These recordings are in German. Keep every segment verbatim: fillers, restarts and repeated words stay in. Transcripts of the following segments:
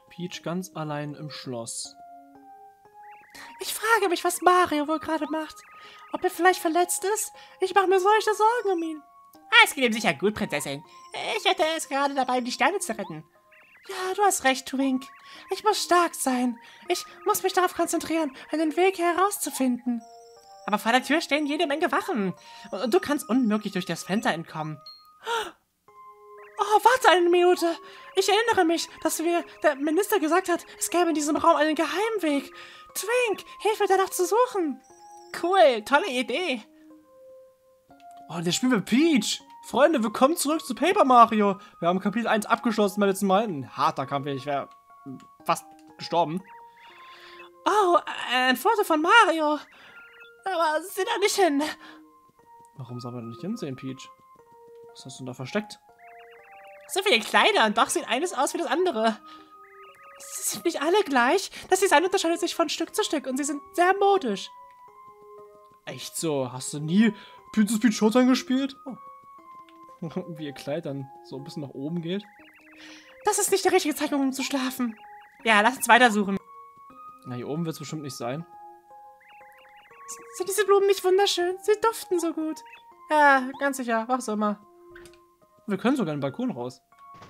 Peach ganz allein im Schloss. Ich frage mich, was Mario wohl gerade macht. Ob er vielleicht verletzt ist? Ich mache mir solche Sorgen um ihn. Ah, es geht ihm sicher gut, Prinzessin. Ich wette, er ist gerade dabei, die Sterne zu retten. Ja, du hast recht, Twink. Ich muss stark sein. Ich muss mich darauf konzentrieren, einen Weg herauszufinden. Aber vor der Tür stehen jede Menge Wachen. Und du kannst unmöglich durch das Fenster entkommen. Oh, warte eine Minute. Ich erinnere mich, dass mir der Minister gesagt hat, es gäbe in diesem Raum einen Geheimweg. Twink, hilf mir danach zu suchen. Cool, tolle Idee. Oh, der spielt mit Peach. Freunde, willkommen zurück zu Paper Mario. Wir haben Kapitel eins abgeschlossen beim letzten Mal. Ein harter Kampf, ich wäre fast gestorben. Oh, ein Foto von Mario. Aber sieh da nicht hin. Warum soll man da nicht hinsehen, Peach? Was hast du denn da versteckt? So viele Kleider und doch sieht eines aus wie das andere. Sie sind nicht alle gleich. Das Design unterscheidet sich von Stück zu Stück und sie sind sehr modisch. Echt so? Hast du nie Princess Peach Showtime gespielt? Oh. Wie ihr Kleid dann so ein bisschen nach oben geht. Das ist nicht der richtige Zeitpunkt, um zu schlafen. Ja, lass uns weitersuchen. Na, hier oben wird es bestimmt nicht sein. Sind diese Blumen nicht wunderschön? Sie duften so gut. Ja, ganz sicher. Was auch immer. Wir können sogar in den Balkon raus.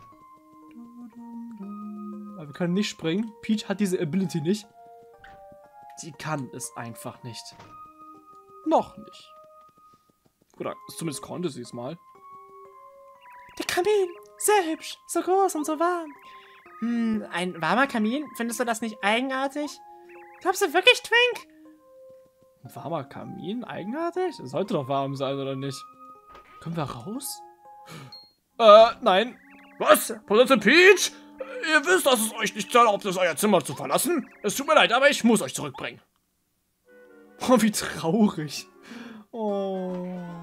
Aber wir können nicht springen. Peach hat diese Ability nicht. Sie kann es einfach nicht. Noch nicht. Oder zumindest konnte sie es mal. Der Kamin. Sehr hübsch. So groß und so warm. Hm, ein warmer Kamin? Findest du das nicht eigenartig? Glaubst du wirklich, Twink? Ein warmer Kamin? Eigenartig? Es sollte doch warm sein, oder nicht? Können wir raus? Äh, nein. Was? Prinzessin Peach? Ihr wisst, dass es euch nicht erlaubt ist, euer Zimmer zu verlassen? Es tut mir leid, aber ich muss euch zurückbringen. Oh, wie traurig. Oh.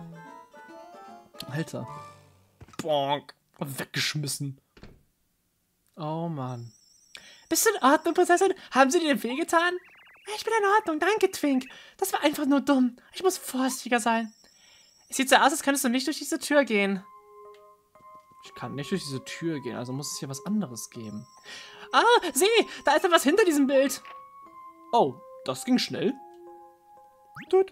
Alter. Bonk. Weggeschmissen. Oh, Mann. Bist du in Ordnung, Prinzessin? Haben sie dir den Weh getan? Ich bin in Ordnung, danke, Twink. Das war einfach nur dumm. Ich muss vorsichtiger sein. Es sieht so aus, als könntest du nicht durch diese Tür gehen. Ich kann nicht durch diese Tür gehen, also muss es hier was anderes geben. Ah, sieh, da ist etwas hinter diesem Bild. Oh, das ging schnell. Tut.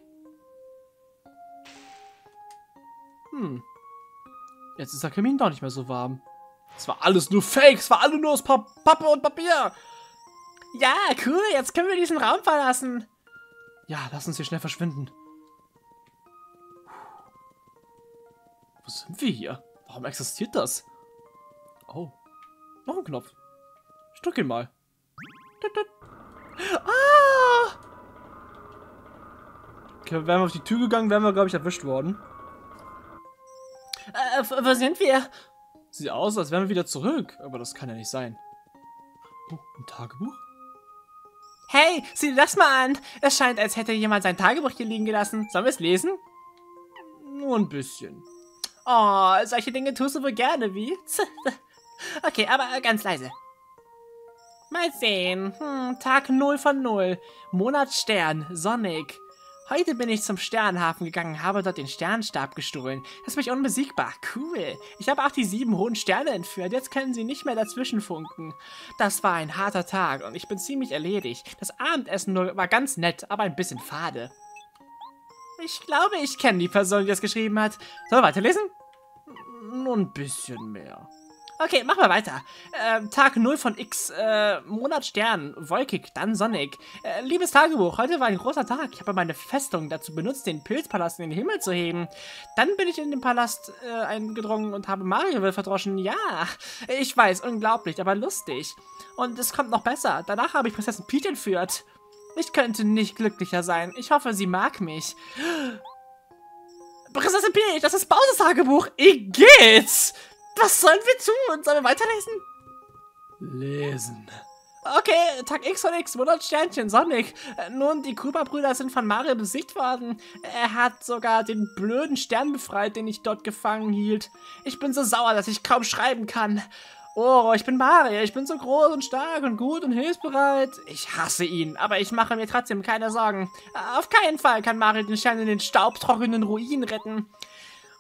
Hm. Jetzt ist der Kamin doch nicht mehr so warm. Es war alles nur Fake, es war alles nur aus pa Pappe und Papier. Ja, cool, jetzt können wir diesen Raum verlassen. Ja, lass uns hier schnell verschwinden. Wo sind wir hier? Warum existiert das? Oh, noch ein Knopf. Ich drück ihn mal. Ah! Okay, wären wir auf die Tür gegangen, wären wir, glaube ich, erwischt worden. Äh, wo sind wir? Sieht aus, als wären wir wieder zurück. Aber das kann ja nicht sein. Oh, ein Tagebuch? Hey, sieh dir das mal an. Es scheint, als hätte jemand sein Tagebuch hier liegen gelassen. Sollen wir es lesen? Nur ein bisschen. Oh, solche Dinge tust du wohl gerne, wie? Okay, aber ganz leise. Mal sehen. Hm, Tag null von null. Monat Stern. Sonic. Heute bin ich zum Sternhafen gegangen, habe dort den Sternstab gestohlen. Das ist mich unbesiegbar. Cool. Ich habe auch die sieben hohen Sterne entführt. Jetzt können sie nicht mehr dazwischen funken. Das war ein harter Tag und ich bin ziemlich erledigt. Das Abendessen nur war ganz nett, aber ein bisschen fade. Ich glaube, ich kenne die Person, die das geschrieben hat. Sollen wir weiterlesen? Nur ein bisschen mehr. Okay, machen wir weiter. Ähm, Tag null von X, äh, Monat Stern, wolkig, dann sonnig. Äh, liebes Tagebuch, heute war ein großer Tag. Ich habe meine Festung dazu benutzt, den Pilzpalast in den Himmel zu heben. Dann bin ich in den Palast äh, eingedrungen und habe Mario verdroschen. Ja, ich weiß, unglaublich, aber lustig. Und es kommt noch besser. Danach habe ich Prinzessin Peach entführt. Ich könnte nicht glücklicher sein. Ich hoffe, sie mag mich. Prinzessin Peach, das ist Bowsers Tagebuch. Igitt! Was sollen wir tun? Sollen wir weiterlesen? Lesen. Okay, Tag X von X, Monat Sternchen, Sonic. Äh, nun, die Koopa-Brüder sind von Mario besiegt worden. Er hat sogar den blöden Stern befreit, den ich dort gefangen hielt. Ich bin so sauer, dass ich kaum schreiben kann. Oh, ich bin Mario, ich bin so groß und stark und gut und hilfsbereit. Ich hasse ihn, aber ich mache mir trotzdem keine Sorgen. Auf keinen Fall kann Mario den Stern in den staubtrockenen Ruinen retten.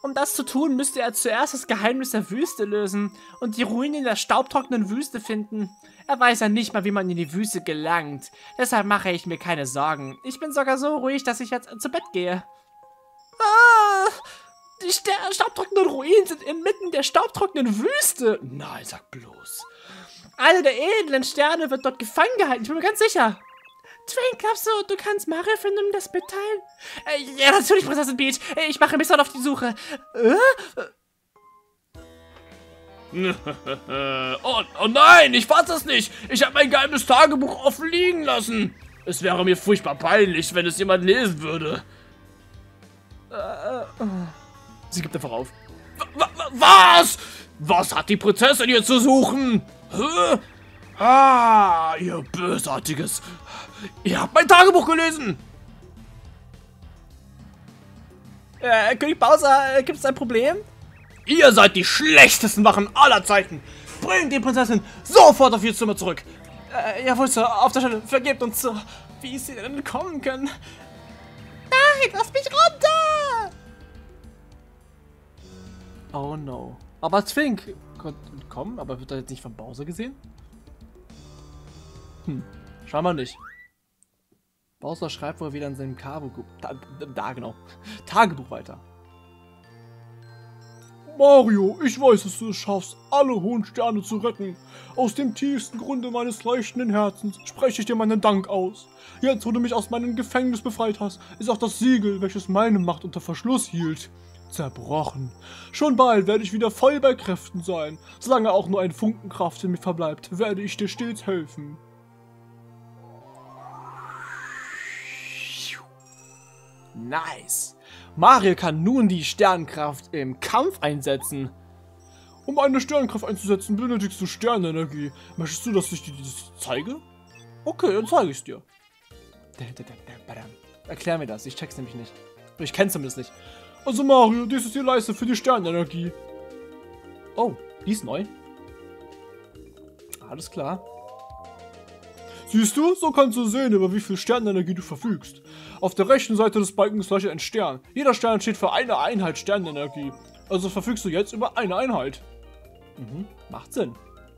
Um das zu tun, müsste er zuerst das Geheimnis der Wüste lösen und die Ruinen der staubtrockenen Wüste finden. Er weiß ja nicht mal, wie man in die Wüste gelangt. Deshalb mache ich mir keine Sorgen. Ich bin sogar so ruhig, dass ich jetzt zu Bett gehe. Ah, die staubtrockenen Ruinen sind inmitten der staubtrockenen Wüste. Nein, sag bloß. Eine der edlen Sterne wird dort gefangen gehalten, ich bin mir ganz sicher. Twink, glaubst du, du kannst Mario finden, um das mitteilen? Äh, ja, natürlich, Prinzessin Peach. Ich mache mich sofort auf die Suche. Äh? oh, oh nein, ich fass es nicht. Ich habe mein geheimes Tagebuch offen liegen lassen. Es wäre mir furchtbar peinlich, wenn es jemand lesen würde. Äh, sie gibt einfach auf. W was? Was hat die Prinzessin hier zu suchen? Hä? Ah, ihr Bösartiges. Ihr habt mein Tagebuch gelesen. Äh, König Bowser, äh, gibt es ein Problem? Ihr seid die schlechtesten Wachen aller Zeiten. Bringt die Prinzessin sofort auf ihr Zimmer zurück. Äh, jawohl, Sir, auf der Stelle. Vergebt uns, Sir. Wie ist sie denn entkommen können? Nein, lass mich runter! Oh no. Aber Twink konnte entkommen, aber wird er jetzt nicht von Bowser gesehen? Hm, scheinbar nicht. Bowser schreibt wohl wieder in seinem Tagebuch, da, da genau, Tagebuch weiter. Mario, ich weiß, dass du es schaffst, alle hohen Sterne zu retten. Aus dem tiefsten Grunde meines leuchtenden Herzens spreche ich dir meinen Dank aus. Jetzt, wo du mich aus meinem Gefängnis befreit hast, ist auch das Siegel, welches meine Macht unter Verschluss hielt, zerbrochen. Schon bald werde ich wieder voll bei Kräften sein. Solange auch nur ein Funken Kraft in mir verbleibt, werde ich dir stets helfen. Nice. Mario kann nun die Sternenkraft im Kampf einsetzen. Um eine Sternenkraft einzusetzen, benötigst du Sternenergie. Möchtest du, dass ich dir das zeige? Okay, dann zeige ich es dir. Erklär mir das, ich check's nämlich nicht. Ich kenn's zumindest nicht. Also Mario, dies ist die Leiste für die Sternenergie. Oh, die ist neu. Alles klar. Siehst du, so kannst du sehen, über wie viel Sternenergie du verfügst. Auf der rechten Seite des Balkens leuchtet ein Stern. Jeder Stern steht für eine Einheit Sternenergie. Also verfügst du jetzt über eine Einheit. Mhm, macht Sinn.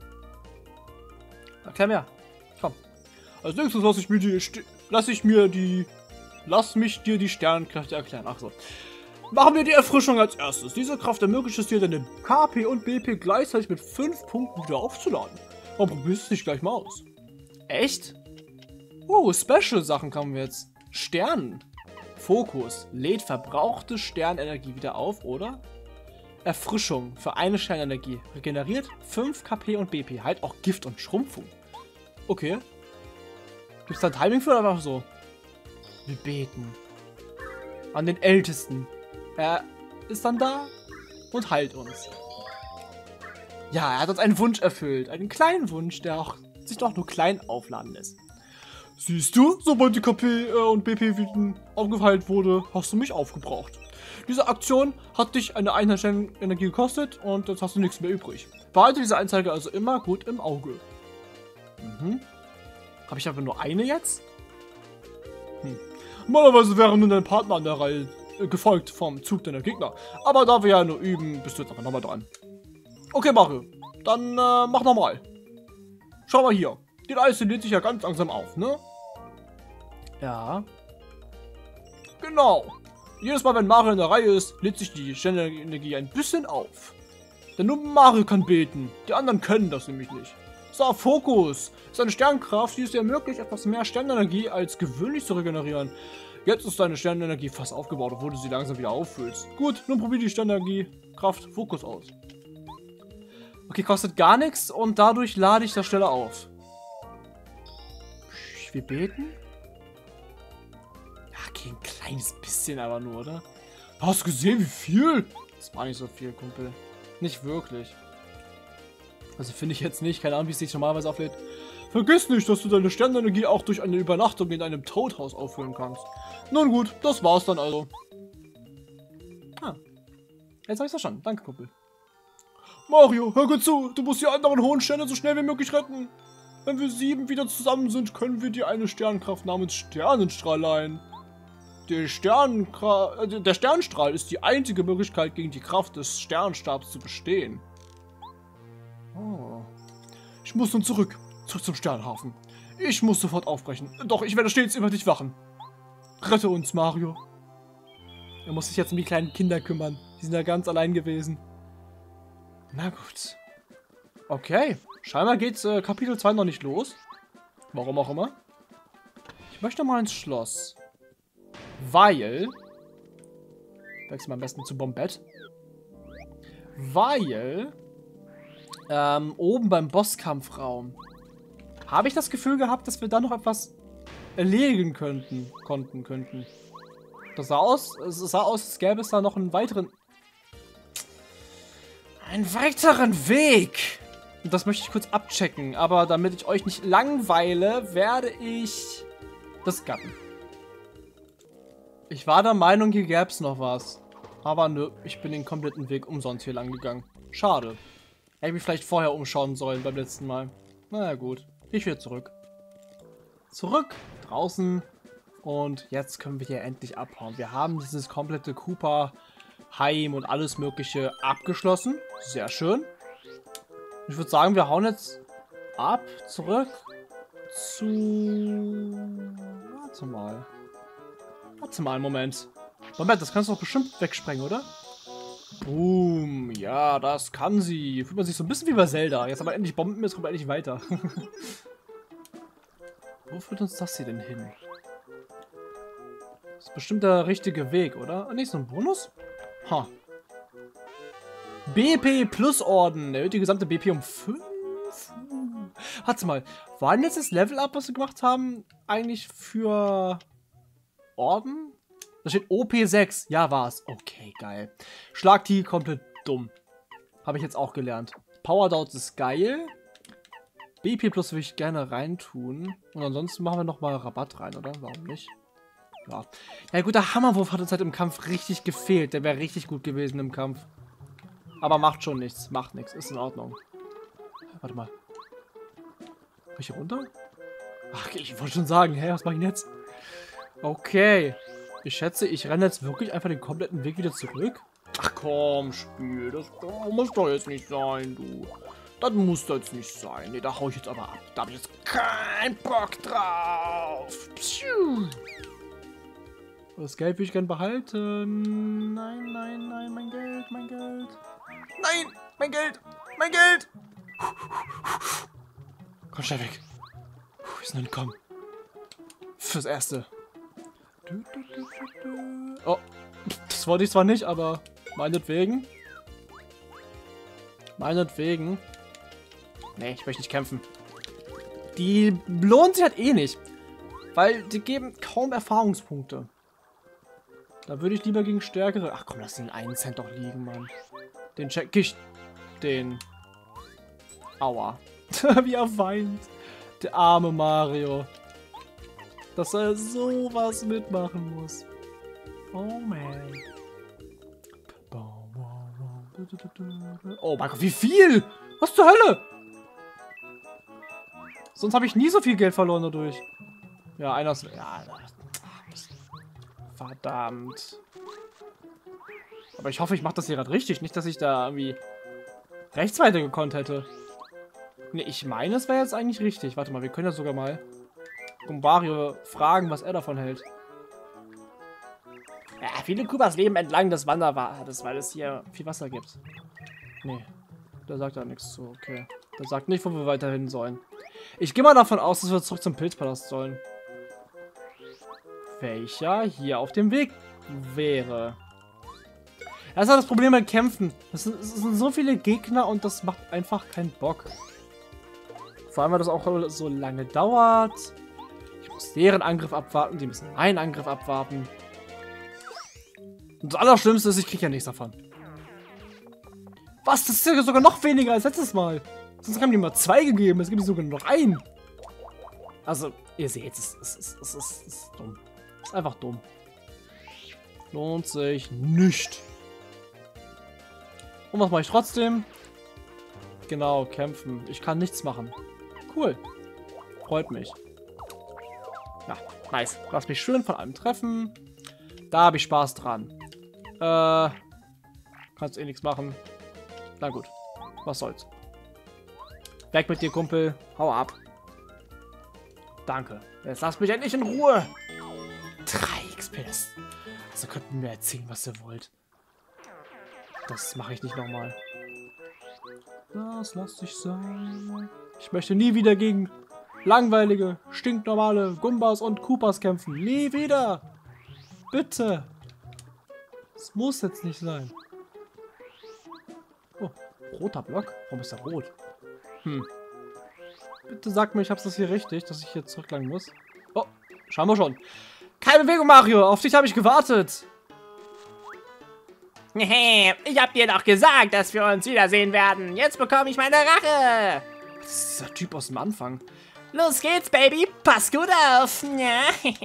Erklär mir. Komm. Als nächstes lasse ich mir die... Lass ich mir die... Lass mich dir die Sternenkräfte erklären. Ach so. Machen wir die Erfrischung als erstes. Diese Kraft ermöglicht es dir, deine K P und B P gleichzeitig mit fünf Punkten wieder aufzuladen. Aber probierst es dich gleich mal aus. Echt? Oh, Special-Sachen kommen wir jetzt. Sternen. Fokus. Lädt verbrauchte Sternenergie wieder auf, oder? Erfrischung für eine Sternenergie. Regeneriert fünf K P und B P. Halt auch Gift und Schrumpfung. Okay. Gibt's da ein Timing für oder einfach so? Wir beten. An den Ältesten. Er ist dann da und heilt uns. Ja, er hat uns einen Wunsch erfüllt. Einen kleinen Wunsch, der auch sich doch nur klein aufladen lässt. Siehst du, sobald die K P äh, und B P wieder aufgeheilt wurde, hast du mich aufgebraucht. Diese Aktion hat dich eine Einheit Energie gekostet und jetzt hast du nichts mehr übrig. Behalte diese Anzeige also immer gut im Auge. Mhm. Habe ich aber nur eine jetzt? Hm. Normalerweise wäre nun dein Partner an der Reihe äh, gefolgt vom Zug deiner Gegner. Aber da wir ja nur üben, bist du jetzt aber nochmal dran. Okay, Mario. Dann äh, mach nochmal. Schau mal hier. Die Leiste lädt sich ja ganz langsam auf, ne? Ja. Genau. Jedes Mal, wenn Mario in der Reihe ist, lädt sich die Sternenergie ein bisschen auf. Denn nur Mario kann beten. Die anderen können das nämlich nicht. So, Fokus. Ist eine Sternkraft, die es dir ermöglicht, etwas mehr Sternenergie als gewöhnlich zu regenerieren. Jetzt ist deine Sternenergie fast aufgebaut, obwohl du sie langsam wieder auffüllst. Gut, nun probier die Sternenergie-Kraft Fokus aus. Okay, kostet gar nichts und dadurch lade ich das schneller auf. Wir beten? Ja, okay, ein kleines bisschen aber nur, oder? Hast du gesehen, wie viel? Das war nicht so viel, Kumpel. Nicht wirklich. Also finde ich jetzt nicht. Keine Ahnung, wie es sich normalerweise auflädt. Vergiss nicht, dass du deine Sternenergie auch durch eine Übernachtung in einem Toadhaus auffüllen kannst. Nun gut, das war's dann also. Ah. Jetzt habe ich's verstanden. Danke, Kumpel. Mario, hör gut zu. Du musst die anderen hohen Sterne so schnell wie möglich retten. Wenn wir sieben wieder zusammen sind, können wir dir eine Sternkraft namens Sternenstrahl leihen. Der, Stern, der Sternstrahl ist die einzige Möglichkeit, gegen die Kraft des Sternstabs zu bestehen. Oh. Ich muss nun zurück. Zurück zum Sternhafen. Ich muss sofort aufbrechen. Doch, ich werde stets über dich wachen. Rette uns, Mario. Er muss sich jetzt um die kleinen Kinder kümmern. Die sind ja ganz allein gewesen. Na gut. Okay. Scheinbar geht äh, Kapitel zwei noch nicht los. Warum auch immer. Ich möchte mal ins Schloss. Weil... Wechseln wir am besten zu Bombett. Weil... Ähm, oben beim Bosskampfraum habe ich das Gefühl gehabt, dass wir da noch etwas erledigen könnten, konnten, könnten. Das sah aus, es sah aus, als gäbe es da noch einen weiteren, einen weiteren Weg. Und das möchte ich kurz abchecken, aber damit ich euch nicht langweile, werde ich das gappen. Ich war der Meinung, hier gäbe es noch was. Aber nö, ich bin den kompletten Weg umsonst hier lang gegangen. Schade. Hätte ich mich vielleicht vorher umschauen sollen beim letzten Mal. Naja gut, ich wieder zurück. Zurück, draußen. Und jetzt können wir hier endlich abhauen. Wir haben dieses komplette Koopa-Heim und alles mögliche abgeschlossen. Sehr schön. Ich würde sagen, wir hauen jetzt ab, zurück zu... Warte mal. Warte mal einen Moment. Moment, das kannst du doch bestimmt wegsprengen, oder? Boom, ja, das kann sie. Fühlt man sich so ein bisschen wie bei Zelda. Jetzt aber endlich Bomben, jetzt kommt man endlich weiter. Wo führt uns das hier denn hin? Das ist bestimmt der richtige Weg, oder? Ah, nicht so ein Bonus? Ha. B P Plus Orden. Erhöht die gesamte B P um fünf. Warte mal, war denn jetzt das Level-Up, was wir gemacht haben, eigentlich für Orden? Da steht O P sechs. Ja, war's. Okay, geil. Schlag die komplett dumm. Habe ich jetzt auch gelernt. Power Downs ist geil. B P Plus würde ich gerne reintun. Und ansonsten machen wir nochmal Rabatt rein, oder? Warum nicht? Ja. Ja gut, der Hammerwurf hat uns halt im Kampf richtig gefehlt. Der wäre richtig gut gewesen im Kampf. Aber macht schon nichts. Macht nichts. Ist in Ordnung. Warte mal. Bin ich hier runter? Ach, ich wollte schon sagen. Hä, was mache ich denn jetzt? Okay. Ich schätze, ich renne jetzt wirklich einfach den kompletten Weg wieder zurück. Ach komm, Spiel. Das, das muss doch jetzt nicht sein, du. Das muss doch jetzt nicht sein. Ne, da hau ich jetzt aber ab. Da habe ich jetzt keinen Bock drauf. Pschuh. Das Geld will ich gern behalten. Nein, nein, nein, mein Geld, mein Geld. Nein, mein Geld, mein Geld. Komm schnell weg. Wir sind entkommen. Fürs Erste. Oh, das wollte ich zwar nicht, aber meinetwegen. Meinetwegen. Nee, ich möchte nicht kämpfen. Die lohnt sich halt eh nicht. Weil die geben kaum Erfahrungspunkte. Da würde ich lieber gegen stärkere... Ach komm, lass den einen Cent doch liegen, Mann. Den check ich. Den. Aua. Wie er weint. Der arme Mario. Dass er sowas mitmachen muss. Oh man. Oh mein Gott, wie viel? Was zur Hölle? Sonst habe ich nie so viel Geld verloren dadurch. Ja, einer ist... Ja, verdammt. Aber ich hoffe, ich mache das hier gerade richtig. Nicht, dass ich da irgendwie rechts weiter gekonnt hätte. Ne, ich meine, es wäre jetzt eigentlich richtig. Warte mal, wir können ja sogar mal Mario fragen, was er davon hält. Ja, viele Koopas leben entlang des Wanderpfades, weil es hier viel Wasser gibt. Nee, da sagt er nichts zu. Okay. Der sagt nicht, wo wir weiterhin sollen. Ich gehe mal davon aus, dass wir zurück zum Pilzpalast sollen. Welcher hier auf dem Weg wäre. Das ist halt das Problem mit Kämpfen. Das sind, das sind so viele Gegner und das macht einfach keinen Bock. Vor allem, weil das auch so lange dauert. Ich muss deren Angriff abwarten, die müssen meinen Angriff abwarten. Und das Allerschlimmste ist, ich kriege ja nichts davon. Was? Das ist ja sogar noch weniger als letztes Mal. Sonst haben die mal zwei gegeben, es gibt sogar noch einen. Also, ihr seht, es ist, es ist, es ist, es ist dumm. Es ist einfach dumm. Lohnt sich nicht. Und was mache ich trotzdem? Genau, kämpfen. Ich kann nichts machen. Cool. Freut mich. Ja, nice. Lass mich schön von einem treffen. Da habe ich Spaß dran. Äh, kannst eh nichts machen. Na gut, was soll's. Weg mit dir, Kumpel. Hau ab. Danke. Jetzt lasst mich endlich in Ruhe. drei X P. Das, also könnt ihr mir erzählen, was ihr wollt. Das mache ich nicht nochmal. Das lass ich sein. Ich möchte nie wieder gegen langweilige, stinknormale Gumbas und Koopas kämpfen. Nie wieder. Bitte. Das muss jetzt nicht sein. Oh, roter Block? Warum ist der rot? Hm. Bitte sag mir, ich hab's das hier richtig, dass ich hier zurücklangen muss. Oh, schauen wir schon. Keine Bewegung, Mario. Auf dich habe ich gewartet. Ich hab dir doch gesagt, dass wir uns wiedersehen werden. Jetzt bekomme ich meine Rache. Das ist der Typ aus dem Anfang. Los geht's, Baby. Pass gut auf. Ja,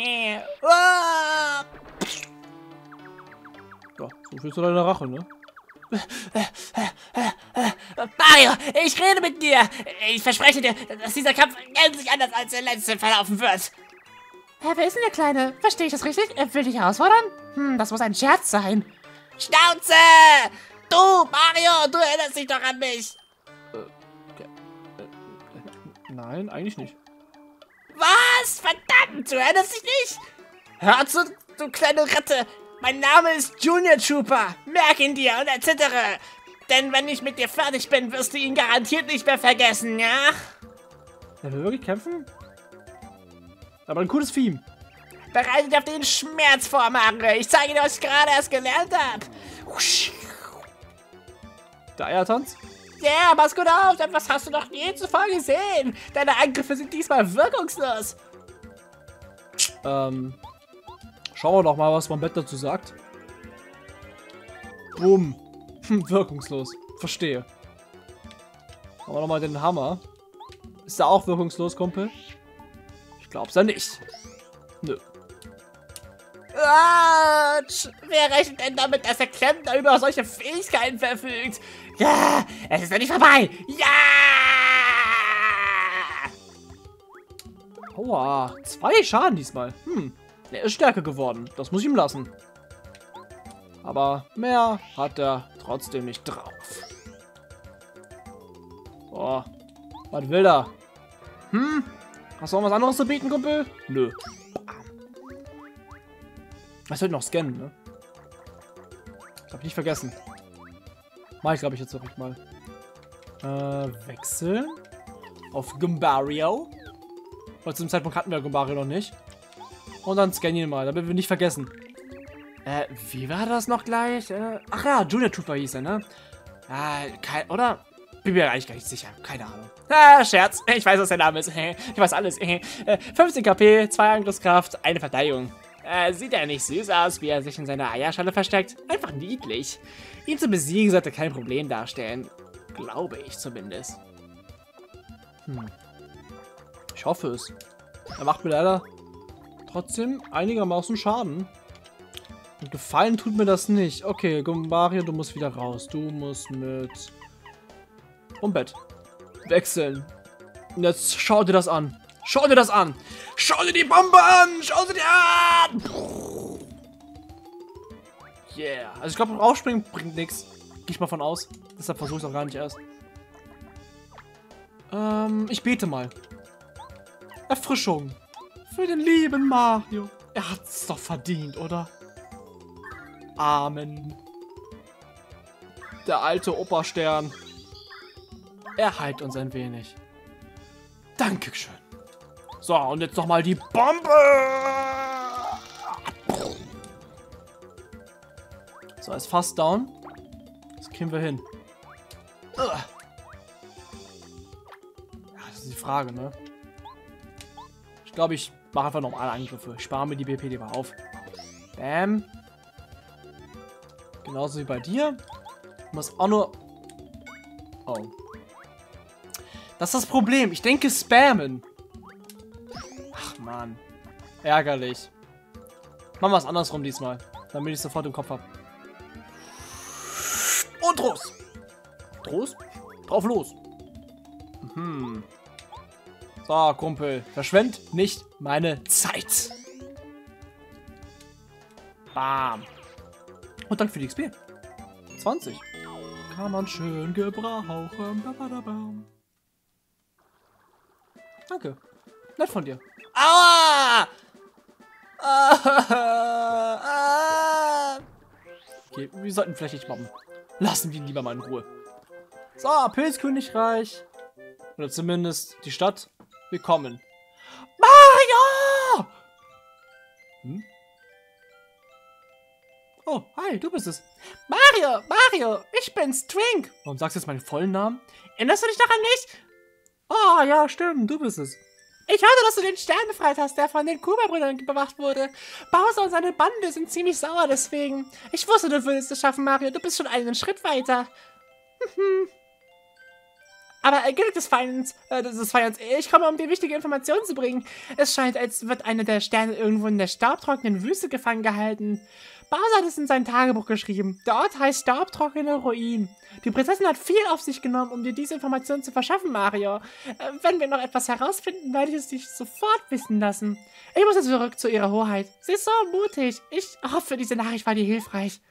so viel zu deiner Rache, ne? Mario, ich rede mit dir. Ich verspreche dir, dass dieser Kampf gänzlich anders als der letzte verlaufen wird. Hä, wer ist denn der Kleine? Verstehe ich das richtig? Er will dich herausfordern? Hm, das muss ein Scherz sein. Schnauze! Du, Mario, du erinnerst dich doch an mich. Äh, okay. äh, nein, eigentlich nicht. Was? Verdammt, du erinnerst dich nicht? Hör zu, du kleine Ratte. Mein Name ist Junior Trooper. Merk ihn dir und erzittere. Denn wenn ich mit dir fertig bin, wirst du ihn garantiert nicht mehr vergessen, ja? Er will wirklich kämpfen? Aber ein cooles Theme. Bereite dich auf den Schmerz vor, Mario. Ich zeige dir, was ich gerade erst gelernt habe. Der Eiertanz? Ja, yeah, pass gut auf. Was hast du noch nie zuvor gesehen? Deine Angriffe sind diesmal wirkungslos. Ähm... Schauen wir doch mal, was Bombette dazu sagt. Bumm. Hm, wirkungslos. Verstehe. Haben wir nochmal den Hammer. Ist er auch wirkungslos, Kumpel? Ich glaub's ja nicht. Nö. Autsch! Wer rechnet denn damit, dass der Klempner über solche Fähigkeiten verfügt? Ja! Es ist noch nicht vorbei! Ja! Aua. Zwei Schaden diesmal. Hm. Er ist stärker geworden. Das muss ich ihm lassen. Aber mehr hat er trotzdem nicht drauf. So. Was will er? Hm? Hast du noch was anderes zu bieten, Kumpel? Nö. Ich sollte noch scannen, ne? Das hab ich nicht vergessen. Mach ich, glaube ich, jetzt wirklich mal. Äh, wechseln. Auf Gumbario. Weil zu dem Zeitpunkt hatten wir Gumbario noch nicht. Und dann scannen ihn mal, damit wir nicht vergessen. Äh, wie war das noch gleich? Äh, ach ja, Junior Trooper hieß er, ne? Äh, kein, oder? Bin mir eigentlich gar nicht sicher. Keine Ahnung. Ah, Scherz. Ich weiß, was der Name ist. Ich weiß alles. fünfzehn K P, zwei Angriffskraft, eine Verteidigung. Äh, sieht er nicht süß aus, wie er sich in seiner Eierschale versteckt? Einfach niedlich. Ihn zu besiegen sollte kein Problem darstellen. Glaube ich zumindest. Hm. Ich hoffe es. Er macht mir leider trotzdem einigermaßen Schaden. Und gefallen tut mir das nicht. Okay, Gumbario, du musst wieder raus. Du musst mit Bombette wechseln. Und jetzt schau dir das an. Schau dir das an. Schau dir die Bombe an. Schau sie dir an. Yeah. Also ich glaube, rausspringen bringt nichts. Gehe ich mal von aus. Deshalb versuche ich es auch gar nicht erst. Ähm, ich bete mal. Erfrischung. Für den lieben Mario. Er hat es doch verdient, oder? Amen. Der alte Opa-Stern. Er heilt uns ein wenig. Dankeschön. So, und jetzt nochmal die Bombe. So, ist fast down. Das kriegen wir hin. Ja, das ist die Frage, ne? Ich glaube, ich mache einfach normale Angriffe. Ich spare mir die B P lieber auf. Bam. Genauso wie bei dir. Ich muss auch nur... Oh. Das ist das Problem. Ich denke spammen. Ach, Mann. Ärgerlich. Machen wir es andersrum diesmal. Damit ich es sofort im Kopf habe. Und los. Los? Drauf los. Mhm. So, Kumpel. Verschwend nicht meine Zeit. Bam. Und danke für die X P. zwanzig. Kann man schön gebrauchen. Babadabam. Danke. Nett von dir. Aua! Ah! Okay, wir sollten vielleicht nicht mobben. Lassen wir ihn lieber mal in Ruhe. So, Pilzkönigreich. Oder zumindest die Stadt. Willkommen. Mario! Hm? Oh, hi, du bist es. Mario, Mario, ich bin's, Twink. Warum sagst du jetzt meinen vollen Namen? Erinnerst du dich daran nicht? Ah, ja, stimmt, du bist es. Ich hörte, dass du den Stern befreit hast, der von den Kuma-Brüdern bewacht wurde. Bowser und seine Bande sind ziemlich sauer deswegen. Ich wusste, du würdest es schaffen, Mario. Du bist schon einen Schritt weiter. Aber äh, gilt des Feierns, äh, des Feierns, ich komme, um dir wichtige Informationen zu bringen. Es scheint, als wird einer der Sterne irgendwo in der staubtrockenen Wüste gefangen gehalten. Bowser hat es in sein Tagebuch geschrieben. Der Ort heißt staubtrockene Ruin. Die Prinzessin hat viel auf sich genommen, um dir diese Informationen zu verschaffen, Mario. Äh, wenn wir noch etwas herausfinden, werde ich es dich sofort wissen lassen. Ich muss jetzt zurück zu ihrer Hoheit. Sie ist so mutig. Ich hoffe, diese Nachricht war dir hilfreich.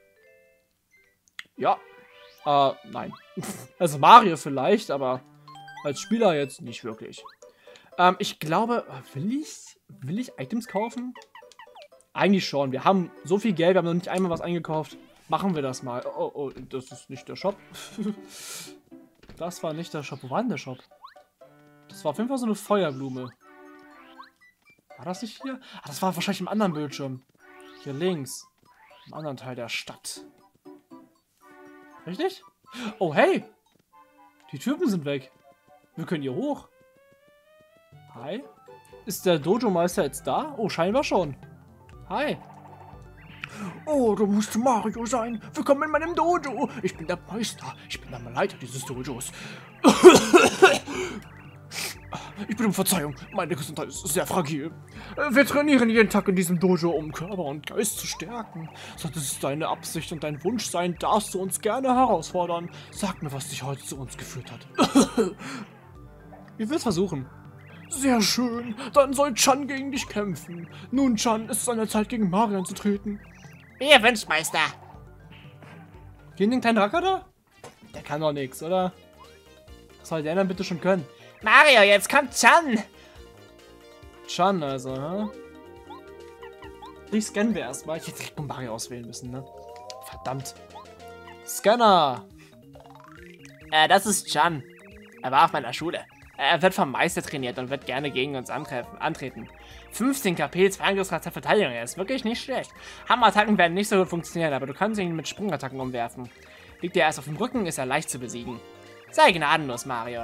Ja. Äh, nein. Also Mario vielleicht, aber als Spieler jetzt nicht wirklich. Ähm, ich glaube, will ich, will ich Items kaufen? Eigentlich schon. Wir haben so viel Geld, wir haben noch nicht einmal was eingekauft. Machen wir das mal. Oh, oh, das ist nicht der Shop. Das war nicht der Shop. Wo war denn der Shop? Das war auf jeden Fall so eine Feuerblume. War das nicht hier? Ah, das war wahrscheinlich im anderen Bildschirm. Hier links. Im anderen Teil der Stadt. Richtig? Oh, hey! Die Typen sind weg. Wir können hier hoch. Hi. Ist der Dojo-Meister jetzt da? Oh, scheinbar schon. Hi. Oh, du musst Mario sein. Willkommen in meinem Dojo. Ich bin der Meister. Ich bin der Leiter dieses Dojos. Ich bitte um Verzeihung. Meine Gesundheit ist sehr fragil. Wir trainieren jeden Tag in diesem Dojo, um Körper und Geist zu stärken. Sollte es deine Absicht und dein Wunsch sein, darfst du uns gerne herausfordern. Sag mir, was dich heute zu uns geführt hat. Ich will es versuchen. Sehr schön. Dann soll Chan gegen dich kämpfen. Nun, Chan, ist es an der Zeit, gegen Mario anzutreten. Wie ihr wünscht, Meister. Gegen den kleinen Racker da? Der kann doch nichts, oder? Was soll der denn bitte schon können? Mario, jetzt kommt Chan. Chan also, ne? Ich scannen wir erstmal. Ich hätte direkt Mario auswählen müssen, ne? Verdammt. Scanner. Äh, das ist Chan. Er war auf meiner Schule. Er wird vom Meister trainiert und wird gerne gegen uns antreten. fünfzehn K P, zwei Angriffsgrad, zwei Verteidigung. Er ist wirklich nicht schlecht. Hammerattacken werden nicht so gut funktionieren, aber du kannst ihn mit Sprungattacken umwerfen. Liegt er erst auf dem Rücken, ist er leicht zu besiegen. Sei gnadenlos, Mario.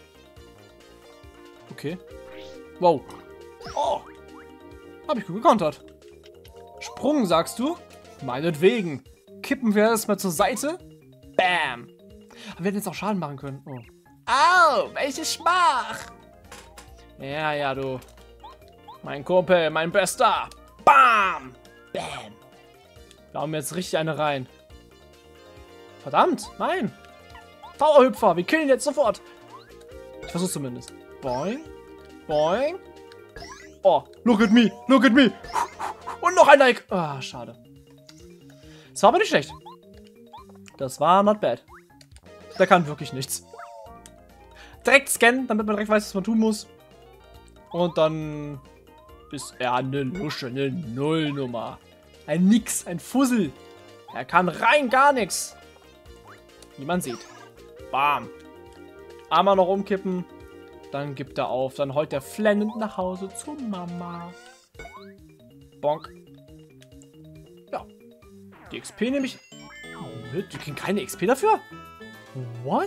Okay. Wow. Oh. Hab ich gut gekontert. Sprung, sagst du? Meinetwegen. Kippen wir das mal zur Seite. Bam. Aber wir hätten jetzt auch Schaden machen können. Oh. Au, welche Schmach. Ja, ja, du. Mein Kumpel, mein Bester. Bam. Bam. Da haben wir jetzt richtig eine rein. Verdammt, nein. Powerhüpfer, wir killen jetzt sofort. Ich versuch's zumindest. Boing. Boing. Oh, look at me, look at me. Und noch ein Like. Ah, schade. Das war aber nicht schlecht. Das war not bad. Der kann wirklich nichts. Direkt scannen, damit man direkt weiß, was man tun muss. Und dann ist er eine Lusche, eine Nullnummer. Ein Nix, ein Fussel. Er kann rein gar nichts. Wie man sieht. Bam. Einmal noch umkippen. Dann gibt er auf. Dann heult er flennend nach Hause zu Mama. Bonk. Ja. Die X P nehme ich mit. Die kriegen keine X P dafür? What?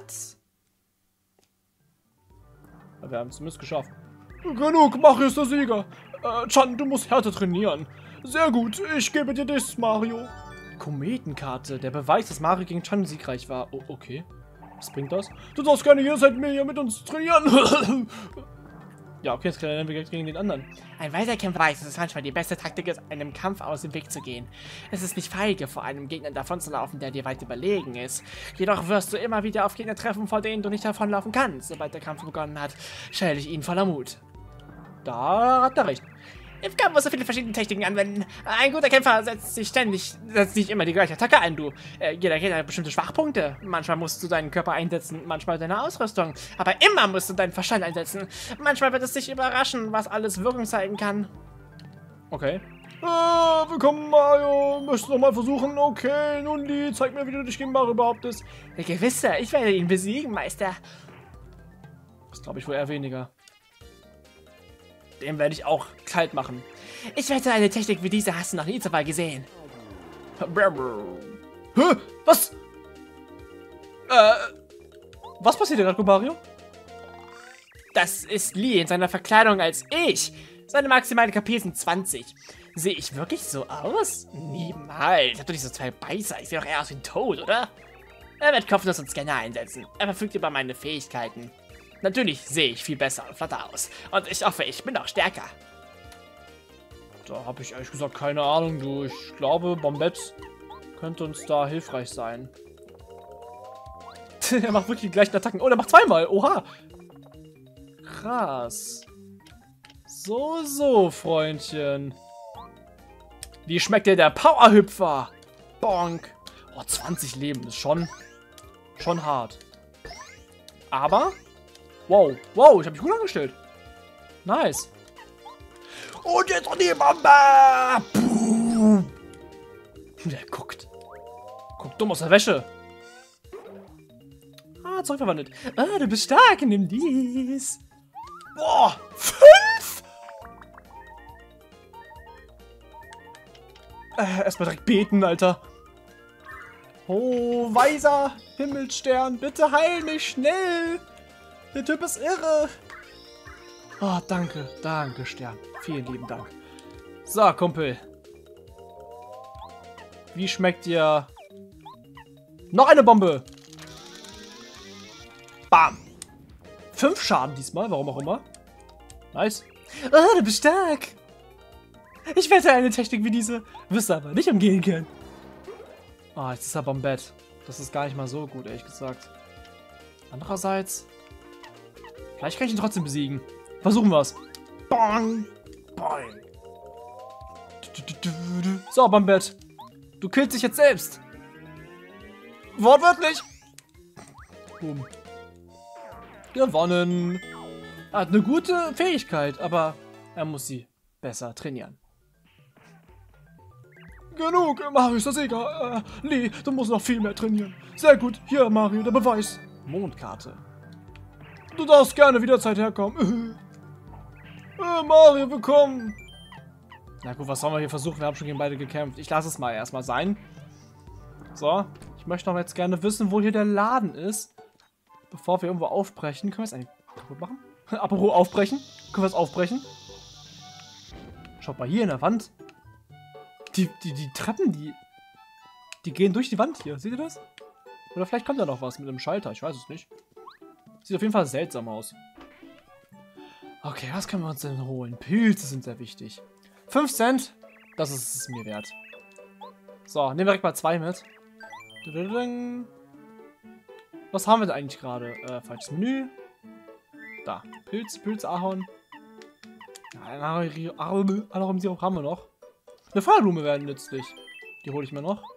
Wir haben es zumindest geschafft. Genug, Mario ist der Sieger. Äh, Chan, du musst härter trainieren. Sehr gut, ich gebe dir das, Mario. Kometenkarte, der Beweis, dass Mario gegen Chan siegreich war. Oh, okay. Was bringt das? Du darfst gerne hier seit mir hier mit uns trainieren. Ja, okay, jetzt rennen wir direkt gegen den anderen. Ein Weiterkämpfer weiß, dass es manchmal die beste Taktik ist, einem Kampf aus dem Weg zu gehen. Es ist nicht feige, vor einem Gegner davonzulaufen, der dir weit überlegen ist. Jedoch wirst du immer wieder auf Gegner treffen, vor denen du nicht davonlaufen kannst. Sobald der Kampf begonnen hat, stelle ich ihn voller Mut. Da hat er recht. Im Kampf musst du viele verschiedene Techniken anwenden. Ein guter Kämpfer setzt sich ständig, setzt nicht immer die gleiche Attacke ein, du. Äh, jeder Gegner hat bestimmte Schwachpunkte. Manchmal musst du deinen Körper einsetzen, manchmal deine Ausrüstung. Aber immer musst du deinen Verstand einsetzen. Manchmal wird es dich überraschen, was alles Wirkung zeigen kann. Okay. Äh, willkommen, Mario. Möchtest du nochmal versuchen? Okay, nun die, zeig mir, wie du dich gegen Mario behauptest. Ja, gewisse, ich werde ihn besiegen, Meister. Das glaube ich wohl eher weniger. Den werde ich auch kalt machen. Ich wette, eine Technik wie diese hast du noch nie zuvor gesehen. Hä? Was? Äh, was passiert denn gerade, Mario? Das ist Lee in seiner Verkleidung als ich. Seine maximale K P sind zwanzig. Sehe ich wirklich so aus? Niemals. Ich hab doch nicht so zwei Beißer. Ich sehe doch eher aus wie ein Toad, oder? Er wird Kopfnuss und Scanner einsetzen. Er verfügt über meine Fähigkeiten. Natürlich sehe ich viel besser und flotter aus. Und ich hoffe, ich bin auch stärker. Da habe ich ehrlich gesagt keine Ahnung, du. Ich glaube, Bombette könnte uns da hilfreich sein. Er macht wirklich die gleichen Attacken. Oh, der macht zweimal. Oha. Krass. So, so, Freundchen. Wie schmeckt dir der Powerhüpfer? Bonk. Oh, zwanzig Leben ist schon, schon hart. Aber, wow, wow, ich habe mich gut angestellt. Nice. Und jetzt noch die Bombe. Puh. Der guckt. Guckt dumm aus der Wäsche. Ah, zurückverwandelt. Ah, du bist stark, nimm dies. Boah, fünf? Äh, erstmal direkt beten, Alter. Oh, weiser Himmelsstern, bitte heil mich schnell. Der Typ ist irre. Oh, danke, danke, Stern. Vielen lieben Dank. So, Kumpel. Wie schmeckt dir... Noch eine Bombe. Bam. Fünf Schaden diesmal, warum auch immer. Nice. Ah, du bist stark. Ich wette, eine Technik wie diese wirst du aber nicht umgehen können. Ah, jetzt ist er beim Bett. Das ist gar nicht mal so gut, ehrlich gesagt. Andererseits... Vielleicht kann ich ihn trotzdem besiegen. Versuchen wir es. Bang. Bang. So, Bombette. Du killst dich jetzt selbst. Wortwörtlich. Boom. Gewonnen. Er hat eine gute Fähigkeit, aber er muss sie besser trainieren. Genug, Mario ist der Sieger. Äh, Lee, du musst noch viel mehr trainieren. Sehr gut. Hier, Mario, der Beweis. Mondkarte. Du darfst gerne wieder Zeit herkommen. Äh, Mario, willkommen. Na gut, was sollen wir hier versuchen? Wir haben schon gegen beide gekämpft. Ich lasse es mal erstmal sein. So, ich möchte noch jetzt gerne wissen, wo hier der Laden ist. Bevor wir irgendwo aufbrechen. Können wir es eigentlich kaputt machen? Apropos aufbrechen. Können wir es aufbrechen? Schaut mal hier in der Wand. Die, die, die Treppen, die, die gehen durch die Wand hier. Seht ihr das? Oder vielleicht kommt da noch was mit einem Schalter. Ich weiß es nicht. Sieht auf jeden Fall seltsam aus. Okay, was können wir uns denn holen? Pilze sind sehr wichtig. fünf Cent. Das ist es mir wert. So, nehmen wir direkt mal zwei mit. Was haben wir denn eigentlich gerade? Äh, falsches Menü. Da. Pilz, Pilz, Ahorn. Alarmsirup haben wir noch. Eine Feuerblume wäre nützlich. Die hole ich mir noch.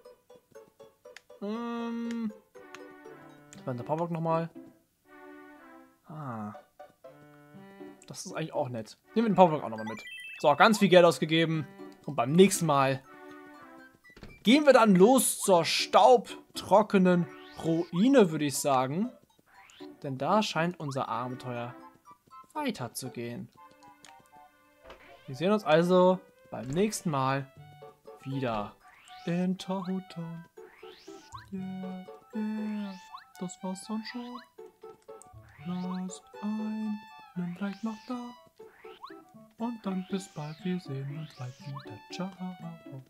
Ähm. Dann der Powerbox nochmal. Ah. Das ist eigentlich auch nett. Nehmen wir den Powerbox auch nochmal mit. So, ganz viel Geld ausgegeben. Und beim nächsten Mal gehen wir dann los zur staubtrockenen Ruine, würde ich sagen. Denn da scheint unser Abenteuer weiterzugehen. Wir sehen uns also beim nächsten Mal wieder in Town. Yeah, yeah, das war's dann schon. Lasst einen Like noch da. Und dann bis bald. Wir sehen uns bald wieder. Ciao.